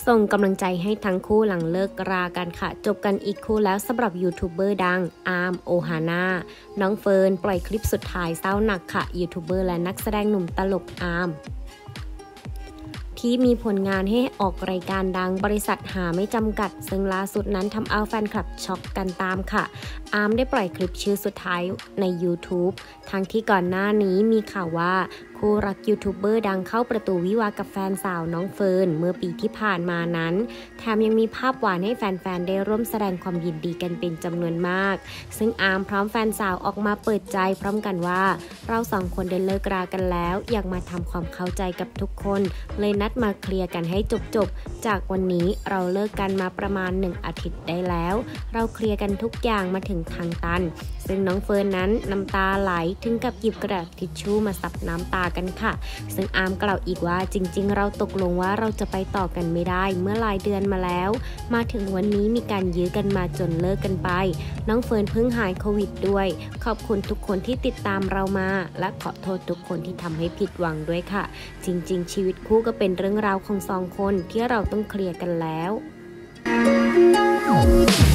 ส่งกำลังใจให้ทั้งคู่หลังเลิกรากันค่ะจบกันอีกคู่แล้วสำหรับยูทูบเบอร์ดังอาร์มโอฮาน่าน้องเฟิร์นปล่อยคลิปสุดท้ายเศร้าหนักค่ะยูทูบเบอร์และนักแสดงหนุ่มตลกอาร์มที่มีผลงานให้ออกรายการดังบริษัทหาไม่จำกัดซึ่งล่าสุดนั้นทำเอาแฟนคลับช็อกกันตามค่ะอาร์มได้ปล่อยคลิปชื่อสุดท้ายใน YouTube ทั้งที่ก่อนหน้านี้มีข่าวว่าคู่รักยูทูบเบอร์ดังเข้าประตูวิวาห์กับแฟนสาวน้องเฟิร์นเมื่อปีที่ผ่านมานั้นแถมยังมีภาพหวานให้แฟนๆได้ร่วมแสดงความยินดีกันเป็นจำนวนมากซึ่งอาร์มพร้อมแฟนสาวออกมาเปิดใจพร้อมกันว่าเราสองคนได้เลิกรากันแล้วอยากมาทำความเข้าใจกับทุกคนเลยนัดมาเคลียร์กันให้จบจากวันนี้เราเลิกกันมาประมาณ1 อาทิตย์ได้แล้วเราเคลียร์กันทุกอย่างมาถึงทางตันซึ่งน้องเฟิร์นนั้นน้ำตาไหลถึงกับหยิบกระดาษทิชชู่มาซับน้ำตากันค่ะซึ่งอาร์มกล่าวอีกว่าจริงๆเราตกลงว่าเราจะไปต่อกันไม่ได้เมื่อหลายเดือนมาแล้วมาถึงวันนี้มีการยื้อกันมาจนเลิกกันไปน้องเฟิร์นเพิ่งหายโควิดด้วยขอบคุณทุกคนที่ติดตามเรามาและขอโทษทุกคนที่ทำให้ผิดหวังด้วยค่ะจริงๆชีวิตคู่ก็เป็นเรื่องราวของ2 คนที่เราต้องเคลียร์กันแล้ว